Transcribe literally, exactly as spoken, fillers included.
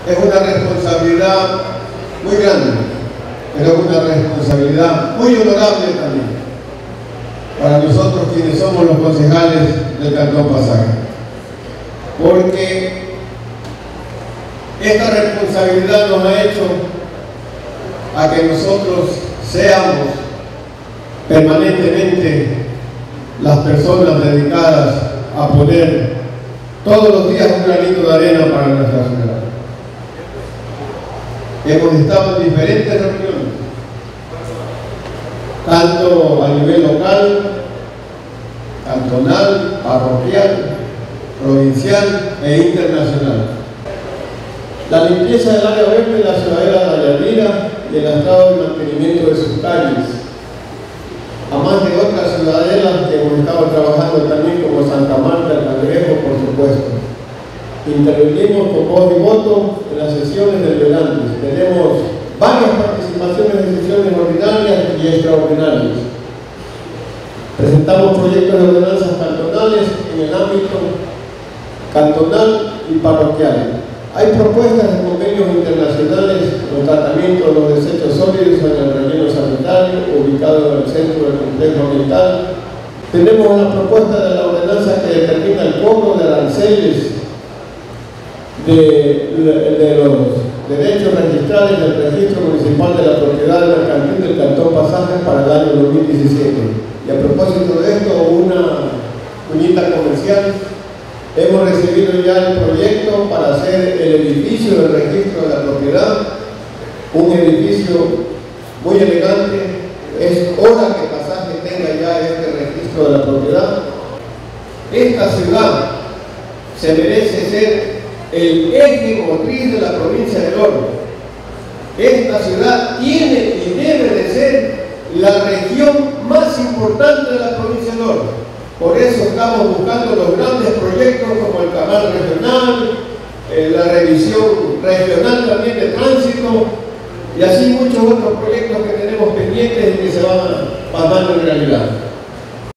es una responsabilidad muy grande, pero es una responsabilidad muy honorable también para nosotros quienes somos los concejales del Cantón Pasaje, porque esta responsabilidad nos ha hecho a que nosotros seamos permanentemente las personas dedicadas a poner todos los días un granito de arena para nuestra ciudad. Hemos estado en diferentes reuniones, tanto a nivel local, cantonal, parroquial, provincial e internacional. La limpieza del área verde de la ciudadela de Altamira y el estado de mantenimiento de sus calles, a más de otras ciudadelas que hemos estado trabajando también, como Santa Marta, el Cangrejo, por supuesto. Intervenimos con voz y voto en las sesiones del Velantes. Tenemos varias participaciones en sesiones ordinarias y extraordinarias. Presentamos proyectos de ordenanzas cantonales en el ámbito cantonal y parroquial. Hay propuestas de convenios internacionales en el tratamiento de los desechos sólidos en el relleno sanitario ubicado en el centro del complejo ambiental. Tenemos una propuesta de la ordenanza que determina el cobro de aranceles de, de, de los derechos registrales del Registro Municipal de la Propiedad Mercantil del Cantón Pasaje para el año dos mil diecisiete. Y a propósito de esto, una cuñita comercial. Hemos recibido ya el proyecto para hacer el edificio del registro de la propiedad, un edificio muy elegante. Es hora que Pasaje tenga ya este registro de la propiedad. Esta ciudad se merece ser el eje motriz de la provincia del Oro. Esta ciudad tiene y debe de ser la región más importante de la provincia del Oro. Por eso estamos buscando los grandes proyectos como el canal regional, eh, la revisión regional también de tránsito y así muchos otros proyectos que tenemos pendientes y que se van pasando en realidad.